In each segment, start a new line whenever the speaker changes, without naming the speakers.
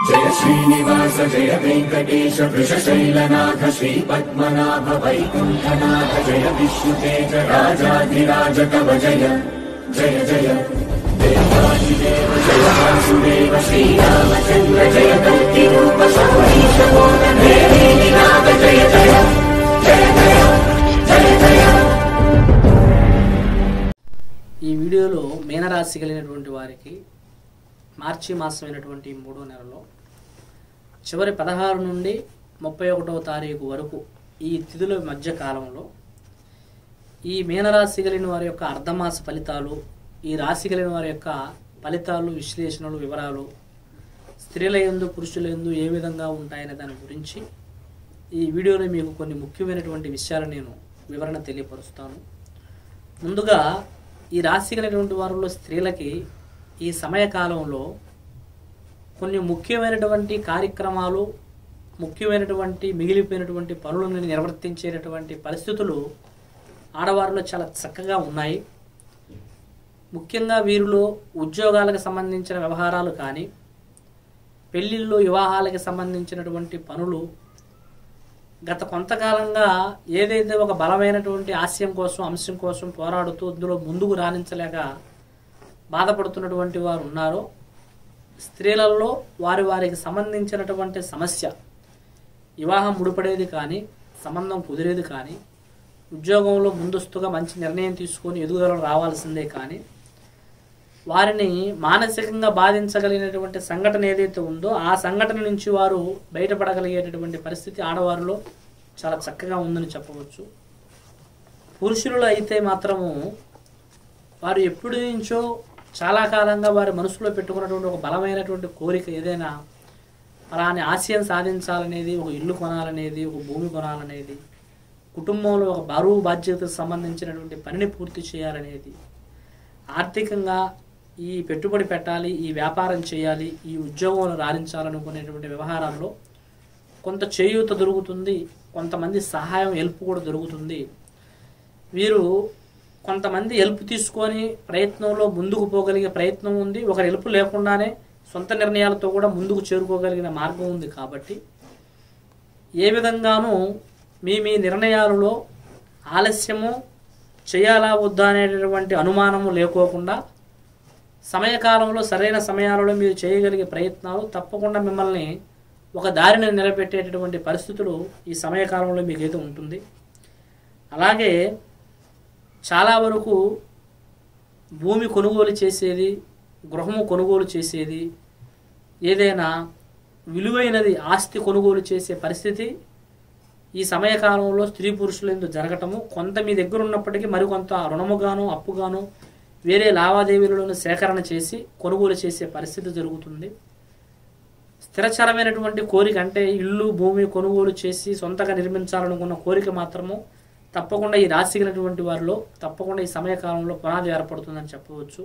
जय श्रीनिवास जय वेंकटेश वृषशैलनाथ श्रीपद्मनाभ वैकुंठनाथ जय विष्णुतेज राजाधिराज तव जय जय जय देवादिदेव जय वासुदेव श्रीरामचंद्र जय कल्किरूप शौरीश मोदन देवीनाथ जय जय जय जय जय जय।
ఈ వీడియోలో మీనరాశి కలిగినటువంటి వారికి మార్చి మాసమైనటువంటి 3వ నెలలో చివరి 16 నుండి 31వ తారీఖు వరకు ఈ తిథుల మధ్య కాలంలో ఈ మీనరాశి కలిగిన వారి యొక్క అర్ధమాస ఫలితాలు, ఈ రాశి కలిగిన వారి యొక్క ఫలితాలు, విశ్లేషణలు, వివరాలు స్త్రీల యందు పురుషుల యందు ఏ విధంగా ఉంటాయనే దాని గురించి ఈ వీడియోలో మీకు కొన్ని ముఖ్యమైనటువంటి విషయాలు నేను వివరణ తెలియపరుస్తాను. ముందుగా ఈ రాశి కలిగినటువంటి వారిలో స్త్రీలకి ఈ సమయకాలంలో కొన్ని ముఖ్యమైనటువంటి కార్యక్రమాలు, ముఖ్యమైనటువంటి మిగిలిపోయినటువంటి పనులను నిర్వర్తించేటటువంటి పరిస్థితులు ఆడవారిలో చాలా చక్కగా ఉన్నాయి. ముఖ్యంగా వీరిలో ఉద్యోగాలకు సంబంధించిన వ్యవహారాలు కానీ, పెళ్లిళ్ళు, వివాహాలకు సంబంధించినటువంటి పనులు గత కొంతకాలంగా ఏదైతే ఒక బలమైనటువంటి ఆశయం కోసం, అంశం కోసం పోరాడుతూ అందులో ముందుకు రాణించలేక బాధపడుతున్నటువంటి వారు ఉన్నారో, స్త్రీలలో వారికి సంబంధించినటువంటి సమస్య, వివాహం ముడిపడేది కానీ, సంబంధం కుదిరేది కానీ, ఉద్యోగంలో ముందస్తుగా మంచి నిర్ణయం తీసుకొని ఎదుగుదల రావాల్సిందే కానీ, వారిని మానసికంగా బాధించగలిగినటువంటి సంఘటన ఏదైతే ఉందో ఆ సంఘటన నుంచి వారు బయటపడగలిగేటటువంటి పరిస్థితి ఆడవారిలో చాలా చక్కగా ఉందని చెప్పవచ్చు. పురుషులలో అయితే మాత్రము వారు ఎప్పటి నుంచో చాలా కాలంగా వారి మనసులో పెట్టుకున్నటువంటి ఒక బలమైనటువంటి కోరిక, ఏదైనా అలానే ఆశయం సాధించాలనేది, ఒక ఇల్లు కొనాలనేది, ఒక భూమి కొనాలనేది, కుటుంబంలో ఒక బరువు బాధ్యతకు సంబంధించినటువంటి పనిని పూర్తి చేయాలనేది, ఆర్థికంగా ఈ పెట్టుబడి పెట్టాలి, ఈ వ్యాపారం చేయాలి, ఈ ఉద్యోగంలో రాణించాలనుకునేటువంటి వ్యవహారాల్లో కొంత చేయూత దొరుకుతుంది, కొంతమంది సహాయం, హెల్ప్ కూడా దొరుకుతుంది. వీరు కొంతమంది హెల్ప్ తీసుకొని ప్రయత్నంలో ముందుకు పోగలిగే ప్రయత్నం ఉంది. ఒకరి హెల్ప్ లేకుండానే సొంత నిర్ణయాలతో కూడా ముందుకు చేరుకోగలిగిన మార్గం ఉంది. కాబట్టి ఏ విధంగానూ మీ నిర్ణయాలలో ఆలస్యము చేయాలా వద్దా అనేటటువంటి అనుమానము లేకోకుండా సమయకాలంలో సరైన సమయాలలో మీరు చేయగలిగే ప్రయత్నాలు తప్పకుండా మిమ్మల్ని ఒక దారిని నిలబెట్టేటటువంటి పరిస్థితులు ఈ సమయకాలంలో మీకైతే ఉంటుంది. అలాగే చాలా వరకు భూమి కొనుగోలు చేసేది, గృహము కొనుగోలు చేసేది, ఏదైనా విలువైనది ఆస్తి కొనుగోలు చేసే పరిస్థితి ఈ సమయకాలంలో స్త్రీ పురుషులందు జరగటము, కొంత మీ దగ్గర ఉన్నప్పటికీ మరికొంత రుణముగాను, అప్పుగాను, వేరే లావాదేవీలను సేకరణ చేసి కొనుగోలు చేసే పరిస్థితి జరుగుతుంది. స్థిరచరమైనటువంటి కోరిక అంటే ఇల్లు, భూమి కొనుగోలు చేసి సొంతగా నిర్మించాలనుకున్న కోరిక మాత్రము తప్పకుండా ఈ రాశి కలిగినటువంటి వారిలో తప్పకుండా ఈ సమయకాలంలో పునాది ఏర్పడుతుందని చెప్పవచ్చు.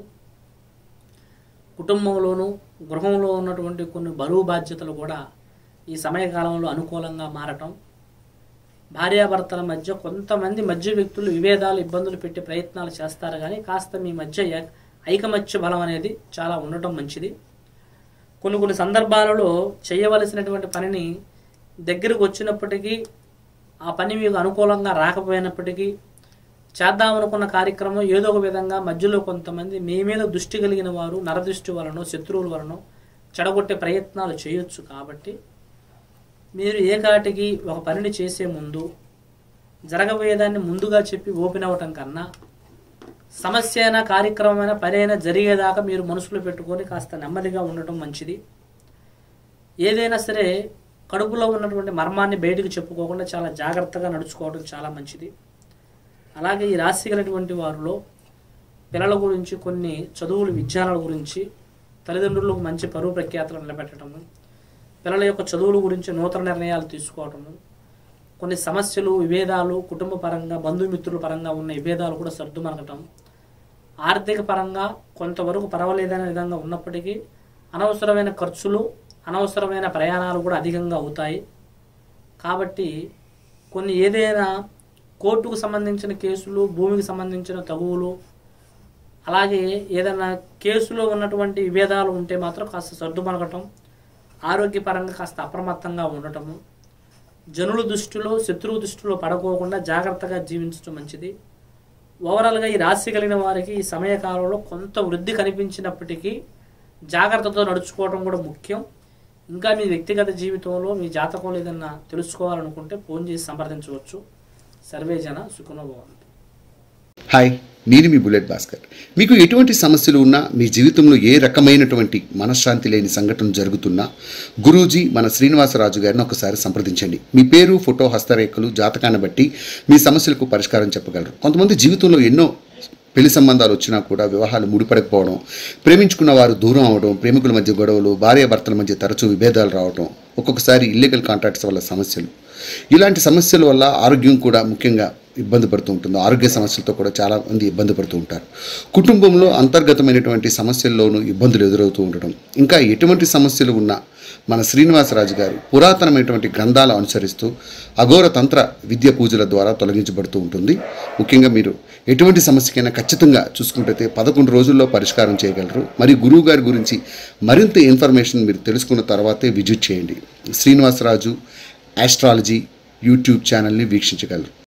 కుటుంబంలోనూ గృహంలో ఉన్నటువంటి కొన్ని బరువు బాధ్యతలు కూడా ఈ సమయకాలంలో అనుకూలంగా మారటం, భార్యాభర్తల మధ్య కొంతమంది మధ్య వ్యక్తులు విభేదాలు, ఇబ్బందులు పెట్టే ప్రయత్నాలు చేస్తారు కానీ కాస్త మీ మధ్య ఐకమత్య బలం అనేది చాలా ఉండటం మంచిది. కొన్ని సందర్భాలలో చేయవలసినటువంటి పనిని దగ్గరకు వచ్చినప్పటికీ ఆ పని మీకు అనుకూలంగా రాకపోయినప్పటికీ చేద్దామనుకున్న కార్యక్రమం ఏదో ఒక విధంగా మధ్యలో కొంతమంది మీ మీద దృష్టి కలిగిన వారు నరదృష్టి వలన, శత్రువుల వలన చెడగొట్టే ప్రయత్నాలు చేయొచ్చు. కాబట్టి మీరు ఏకాటికి ఒక పనిని చేసే ముందు జరగబోయేదాన్ని ముందుగా చెప్పి ఓపెన్ అవ్వటం కన్నా సమస్య అయినా, కార్యక్రమమైనా, పని అయినా జరిగేదాకా మీరు మనసులో పెట్టుకొని కాస్త నెమ్మదిగా ఉండటం మంచిది. ఏదైనా సరే కడుపులో ఉన్నటువంటి మర్మాన్ని బయటకు చెప్పుకోకుండా చాలా జాగ్రత్తగా నడుచుకోవడం చాలా మంచిది. అలాగే ఈ రాశి కలిగినటువంటి వారిలో పిల్లల గురించి, కొన్ని చదువులు, విజ్ఞానాల గురించి తల్లిదండ్రులకు మంచి పరువు ప్రఖ్యాతులు నిలబెట్టడము, పిల్లల యొక్క చదువుల గురించి నూతన నిర్ణయాలు తీసుకోవటము, కొన్ని సమస్యలు, విభేదాలు, కుటుంబ పరంగా, బంధుమిత్రుల పరంగా ఉన్న విభేదాలు కూడా సర్దుమనగటం, ఆర్థిక పరంగా కొంతవరకు పర్వాలేదనే విధంగా ఉన్నప్పటికీ అనవసరమైన ఖర్చులు, అనవసరమైన ప్రయాణాలు కూడా అధికంగా అవుతాయి. కాబట్టి కొన్ని ఏదైనా కోర్టుకు సంబంధించిన కేసులు, భూమికి సంబంధించిన తగువులు, అలాగే ఏదైనా కేసులో ఉన్నటువంటి విభేదాలు ఉంటే మాత్రం కాస్త సర్దుమనగటం, ఆరోగ్యపరంగా కాస్త అప్రమత్తంగా ఉండటము, జనుల దృష్టిలో శత్రువు దృష్టిలో పడుకోకుండా జాగ్రత్తగా జీవించడం మంచిది. ఓవరాల్గా ఈ రాశి కలిగిన వారికి ఈ సమయకాలంలో కొంత వృద్ధి కనిపించినప్పటికీ జాగ్రత్తతో నడుచుకోవడం కూడా ముఖ్యం. ఇంకా మీ వ్యక్తిగత జీవితంలో మీ జాతకంలో ఏదన్నా తెలుసుకోవాలనుకుంటే ఫోన్ చేసి సంప్రదించవచ్చు. సర్వేజన సుఖనో భవంతు.
హాయ్, నేను మీ బుల్లెట్ భాస్కర్. మీకు ఎటువంటి సమస్యలు ఉన్నా, మీ జీవితంలో ఏ రకమైనటువంటి మనశ్శాంతి లేని సంఘటన జరుగుతున్నా గురూజీ మన శ్రీనివాసరాజు గారిని ఒకసారి సంప్రదించండి. మీ పేరు, ఫోటో, హస్తరేఖలు, జాతకాన్ని బట్టి మీ సమస్యలకు పరిష్కారం చెప్పగలరు. కొంతమంది జీవితంలో ఎన్నో పెళ్లి సంబంధాలు వచ్చినా కూడా వివాహాలు ముడిపడకపోవడం, ప్రేమించుకున్న వారు దూరం అవడం, ప్రేమికుల మధ్య గొడవలు, భార్యాభర్తల మధ్య తరచూ విభేదాలు రావడం, ఒక్కొక్కసారి ఇల్లీగల్ కాంట్రాక్ట్స్ వల్ల సమస్యలు, ఇలాంటి సమస్యల వల్ల ఆరోగ్యం కూడా ముఖ్యంగా ఇబ్బంది పడుతూ ఉంటుంది. ఆరోగ్య సమస్యలతో కూడా చాలామంది ఇబ్బంది పడుతూ ఉంటారు. కుటుంబంలో అంతర్గతమైనటువంటి సమస్యల్లోనూ ఇబ్బందులు ఎదురవుతూ ఉండడం, ఇంకా ఎటువంటి సమస్యలు ఉన్నా మన శ్రీనివాసరాజు గారు పురాతనమైనటువంటి గ్రంథాలు అనుసరిస్తూ అఘోర తంత్ర విద్య పూజల ద్వారా తొలగించబడుతూ ఉంటుంది. ముఖ్యంగా మీరు ఎటువంటి సమస్యకైనా ఖచ్చితంగా చూసుకుంటే 11 రోజుల్లో పరిష్కారం చేయగలరు. మరియు గురువు గారి గురించి మరింత ఇన్ఫర్మేషన్ మీరు తెలుసుకున్న తర్వాతే విజిట్ చేయండి. శ్రీనివాసరాజు ఆస్ట్రాలజీ యూట్యూబ్ ఛానల్ని వీక్షించగలరు.